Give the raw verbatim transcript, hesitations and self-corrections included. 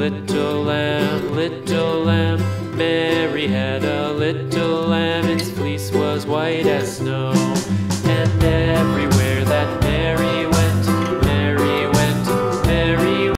little lamb, little lamb. Mary had a little lamb, its fleece was white as snow.